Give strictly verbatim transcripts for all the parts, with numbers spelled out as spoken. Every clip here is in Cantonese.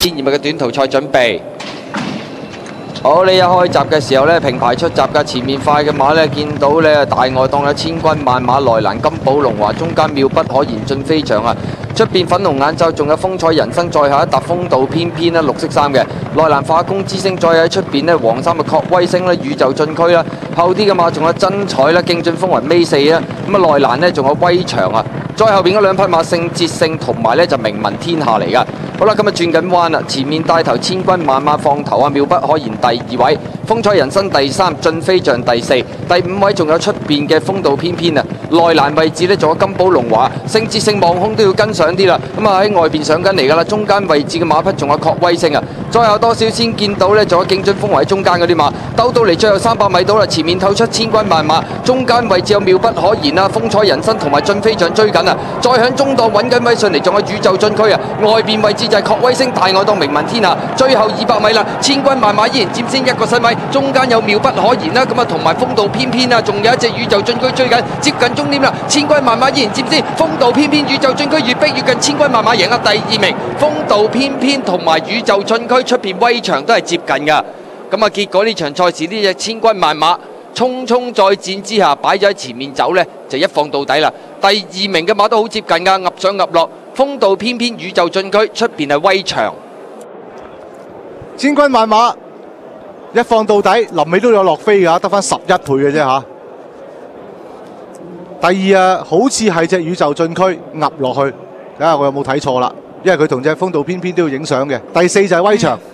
千二米嘅短途賽準備。好，你一開閘嘅時候呢，平排出閘嘅前面快嘅馬呢，見到呢大外檔有千軍萬馬內欄金寶龍華，中間妙不可言進飛翔啊！出邊粉紅眼罩，仲有風采人生，再下一沓風度翩翩啦，綠色衫嘅內欄化工之星，再喺出邊呢黃衫嘅確威星啦，宇宙進區啦，後啲嘅馬仲有真彩啦，競進風雲尾四啦，咁啊內欄呢仲有威翔啊，再後邊嗰兩匹馬聖捷勝同埋呢就名聞天下嚟噶。好啦，今日轉緊彎啦，前面帶頭千軍萬馬放頭啊，妙不可言第二位，風采人生第三，進飛象第四，第五位仲有出邊嘅風度翩翩啊，內欄位置呢仲有金寶龍華，聖捷勝望空都要跟上啲啦，咁啊喺外邊上緊嚟噶啦，中間位置嘅馬匹仲有確威星啊，再後多少先見到呢？仲有競進風雲喺中間嗰啲馬，兜到嚟最後三百米到啦，前面透出千軍萬馬，中間位置有妙不可言啊，風采人生同埋進飛象追緊啊，再響中檔揾緊位上嚟，仲有宇宙進區啊，外邊位置就係確威星，大外檔名聞天下，最後二百米啦，千軍萬馬依然佔先一個身位，中間有妙不可言啦，咁啊同埋風度翩翩啊，仲有一隻宇宙進區追緊，接近終點啦，千軍萬馬依然佔先，風度翩翩宇宙進區越逼越近，千軍萬馬贏啊第二名，風度翩翩同埋宇宙進區出邊威翔都係接近噶，咁啊結果呢場賽事呢隻千軍萬馬匆匆再戰之下擺咗喺前面走呢，就一放到底啦，第二名嘅馬都好接近噶，壓上壓落。風度翩翩宇宙進區出邊係威翔， 千軍萬馬一放到底，臨尾都有落飛㗎，得翻十一倍嘅啫嚇。第二啊，好似係隻宇宙進區壓落去，睇下我有冇睇錯啦，因為佢同隻風度翩翩都要影相嘅。第四就係威翔。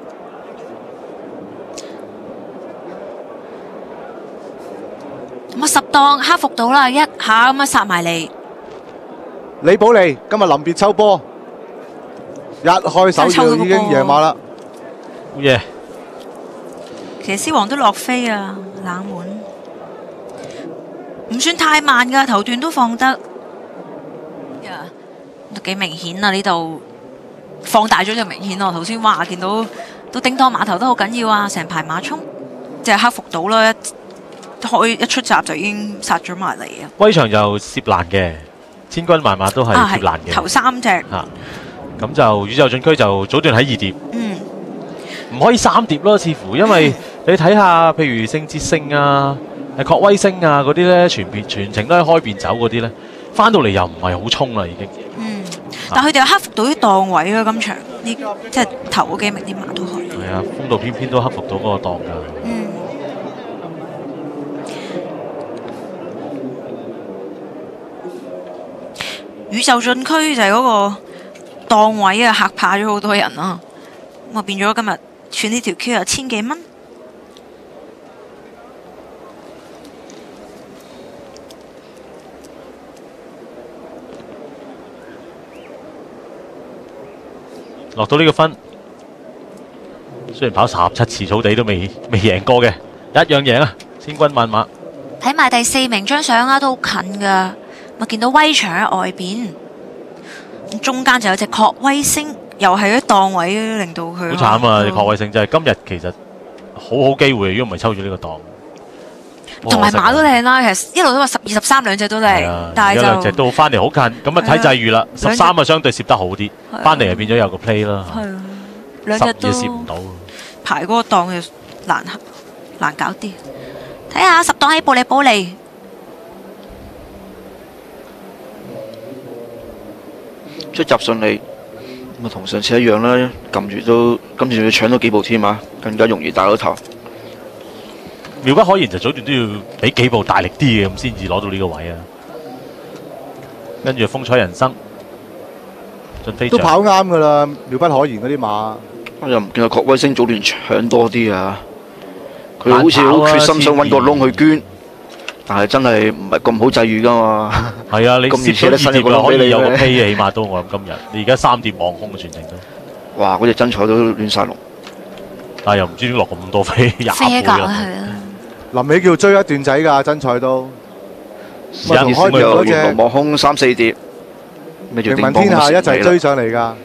咁啊十檔克服到啦，一下咁啊殺埋嚟。 李寶利今日臨別抽波，一開手就已經贏馬啦。 好嘢！ 騎師王都落飛啊，冷門，唔算太慢噶，頭段都放得，呀，都幾明顯啊！呢度放大咗就明顯咯。頭先哇，見到都叮當碼頭都好緊要啊，成排馬衝，即係克服到啦，一開一出閘就已經殺咗埋嚟啊！ 威翔就攝爛嘅。千軍萬馬都係貼爛嘅， 頭三隻嚇，咁就宇宙進區就早段喺二碟， 嗯， 唔可以三碟咯，似乎因為你睇下，譬如聖捷勝啊、係確威星啊嗰啲咧，全邊全程都喺開邊走嗰啲咧，翻到嚟又唔係好衝啦已經。 嗯，但佢哋又克服到啲檔位啊，今場呢即係頭嗰幾名啲馬都可以。 係啊，風度翩翩都克服到嗰個檔㗎。 嗯。宇宙進區就係嗰個檔位啊，嚇怕咗好多人啊！咁啊變咗今日串呢條 Q 有千幾蚊。 落到呢個分，雖然跑十七次草地都未未贏過嘅，一樣贏啊！千軍萬馬。 睇埋第四名張相啊，都好近㗎。我見到威翔喺外邊，中間就有隻確威星，又係啲檔位令到佢。 好慘啊！確威星就係今日其實好好機會，如果唔係抽住呢個檔。 同埋馬都靚啦，其實一路都話十二十三兩隻都靚，但係就兩隻都翻嚟好近，咁啊睇際遇啦。十三啊相對攝得好啲，翻嚟就變咗有個 play 啦。 係啊，兩隻都攝唔到， 排嗰個檔就難難搞啲。睇下十檔起步你保利。 出閘順利，咁啊同上次一樣啦，撳住都今次仲要搶到幾步添啊，更加容易打到頭。 妙不可言就早段都要俾幾步大力啲嘅，咁先至攞到呢個位啊。跟住風采人生，進飛都跑啱噶啦，妙不可言嗰啲馬。 我又唔見到確威星早段搶多啲啊，佢好似好決心想揾個窿去捐。但係真係唔係咁好際遇噶嘛？ 係啊，你攝咗二碟啦，可以有個 P 起碼都我諗今日。你而家三碟望空嘅全程都。 哇！嗰隻真彩都亂晒龍。 但係又唔知點落咁多飛，廿倍啦。 臨尾叫追一段仔㗎，真彩都。 時間開咗嗰隻望空三四碟，名聞天下一齊追上嚟㗎。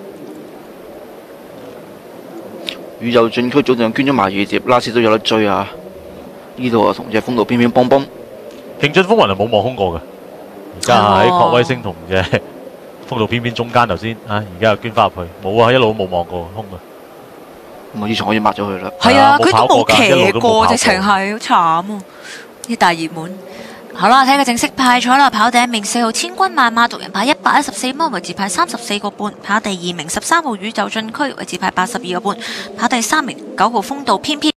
宇宙進區早段捐咗埋二碟，拉斯都有得追啊！呢度啊，同隻風度翩翩幫幫， 競進風雲係冇望空過嘅，而家喺確威星同隻封到偏偏中間頭先啊，而家又捐翻入去，冇啊，一路都冇望過空啊。 咁啊，以前可以抹咗佢啦。 係啊，佢係啊冇跑都冇過㗎一路騎過， 都冇跑過直情係好慘啊！啲大熱門。好啦，睇個正式派彩啦，跑第一名四號千軍萬馬獨人派一百一十四蚊，位置派三十四個半；跑第二名十三號宇宙進區，位置派八十二個半；跑第三名九號風度翩翩。